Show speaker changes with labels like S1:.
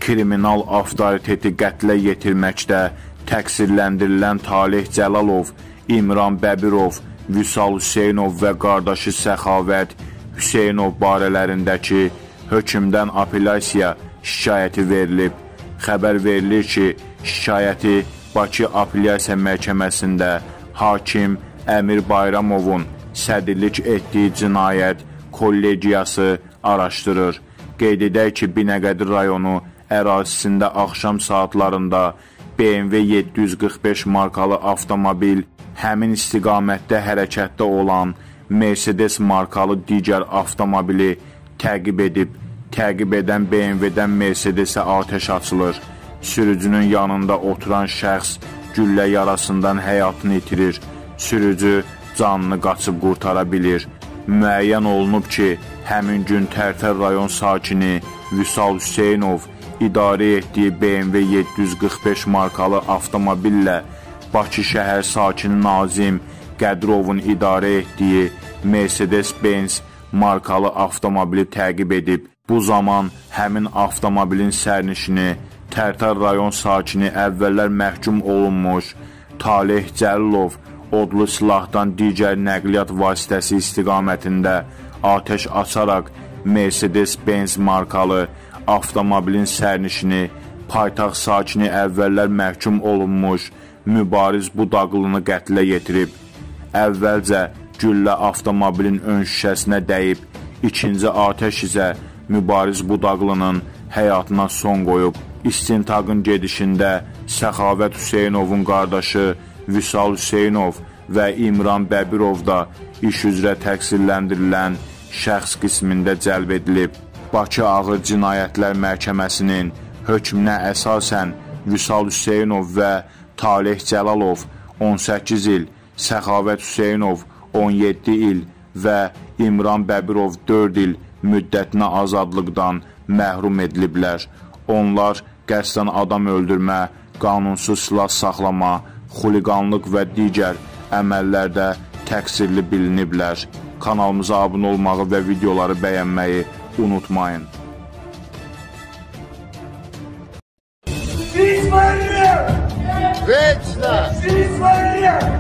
S1: kriminal avtoriteti qətlə yetirməkdə təqsirləndirilən Taleh Cəlalov, İmran Bəbirov, Vüsal Hüseynov və qardaşı Səxavət Hüseynov barələrindəki hökmdən apellyasiya şikayəti verilib. Xəbər verilir ki, şikayəti Bakı Apellyasiya Məhkəməsində hakim Əmir Bayramovun sədrlik etdiyi cinayət kollegiyası araşdırır. Qeyd edək ki, Binəqədi rayonu ərazisində axşam saatlarında BMW 745 markalı avtomobil həmin istiqamətdə hərəkətdə olan Mercedes markalı digər avtomobili təqib edib. Təqib edən BMW-dən Mercedes-ə atəş açılır. Sürücünün yanında oturan şəxs güllə yarasından həyatını itirir. Sürücü canını qaçıb qurtara bilir. Müəyyən olunub ki, həmin gün Tərtər rayon sakini Vüsal Hüseynov idarə etdiyi BMW 745 markalı avtomobillə Bakı şəhər sakini Nazim Qədrovun idarə etdiyi Mercedes-Benz markalı avtomobili təqib edib. Bu zaman həmin avtomobilin sərnişini Tərtər rayon sakini əvvəllər məhkum olunmuş Taleh Cəlalov odlu silahdan digər nəqliyyat vasitəsi istiqamətində atəş açaraq Mercedes-Benz markalı avtomobilin sərnişini paytaxt sakini əvvəllər məhkum olunmuş Mübariz Budaqlını qətlə yetirib. Əvvəlcə güllə avtomobilin ön şüşəsinə dəyib, ikinci atəş isə Mübariz Budaqlının həyatına son qoyub. İstintaqın gedişində Səxavət Hüseynovun qardaşı Vüsal Hüseynov və İmran Bəbirov da iş üzrə təqsirləndirilən şəxs qismində cəlb edilib. Bakı Ağır Cinayətlər Məhkəməsinin hökmünə əsasən Vüsal Hüseynov və Taleh Cəlalov 18 il, Səxavət Hüseynov 17 il və İmran Bəbirov 4 il müddətinə azadlıqdan məhrum ediliblər. Onlar qəsdən adam öldürmə, qanunsuz silah saxlama, xuliqanlıq və digər əməllərdə təqsirli biliniblər. Kanalımıza abunə olmağı və videoları bəyənməyi unutmayın.
S2: Вечно! Вечно!